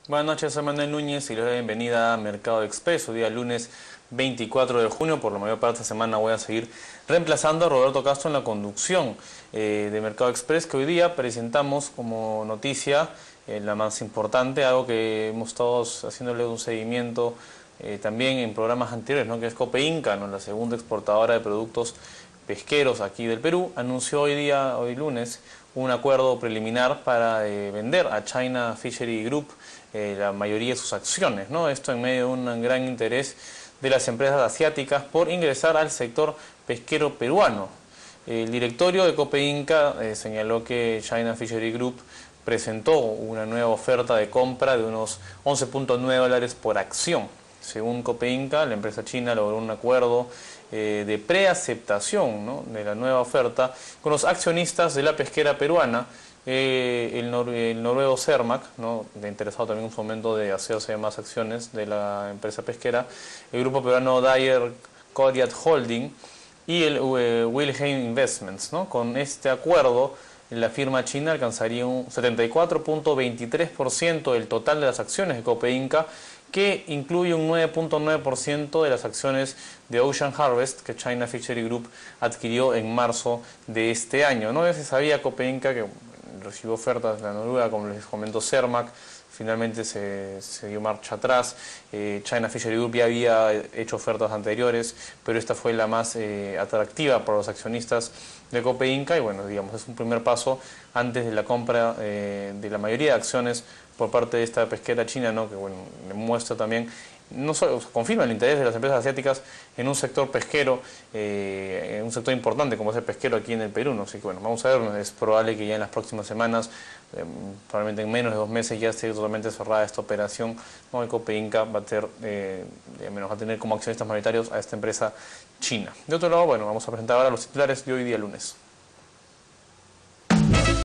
Buenas noches, soy Manuel Núñez y les doy la bienvenida a Mercado Expreso, día lunes 24 de junio. Por la mayor parte de esta semana voy a seguir reemplazando a Roberto Castro en la conducción de Mercado Express, que hoy día presentamos como noticia la más importante, algo que hemos estado haciéndole un seguimiento también en programas anteriores, ¿no? Que es Cope Inca, ¿no? La segunda exportadora de productos pesqueros aquí del Perú, anunció hoy lunes, un acuerdo preliminar para vender a China Fishery Group la mayoría de sus acciones, ¿no? Esto en medio de un gran interés de las empresas asiáticas por ingresar al sector pesquero peruano. El directorio de Cope Inca señaló que China Fishery Group presentó una nueva oferta de compra de unos $11.9 por acción. Según Cope Inca, la empresa china logró un acuerdo de preaceptación, ¿no?, de la nueva oferta con los accionistas de la pesquera peruana, el noruego Cermaq, ¿no?, de interesado también en un fomento de hacerse más acciones de la empresa pesquera, el grupo peruano Dyer Coryat Holding y el Wilhelm Investments, ¿no? Con este acuerdo, la firma china alcanzaría un 74.23% del total de las acciones de Cope Inca, que incluye un 9.9% de las acciones de Ocean Harvest que China Fishery Group adquirió en marzo de este año, ¿no? Ya se sabía Cope Inca que recibió ofertas de la Noruega, como les comentó Cermaq, finalmente se dio marcha atrás. China Fishery Group ya había hecho ofertas anteriores, pero esta fue la más atractiva para los accionistas de Cope Inca y bueno, digamos, es un primer paso antes de la compra de la mayoría de acciones por parte de esta pesquera china, ¿no? Que bueno, muestra también, no solo confirma el interés de las empresas asiáticas en un sector pesquero, en un sector importante como es el pesquero aquí en el Perú, ¿no? Así que bueno, vamos a ver, es probable que ya en las próximas semanas, probablemente en menos de 2 meses ya esté totalmente cerrada esta operación, ¿no? El Cope Inca va a tener como accionistas mayoritarios a esta empresa china. De otro lado, bueno, vamos a presentar ahora los titulares de hoy día lunes.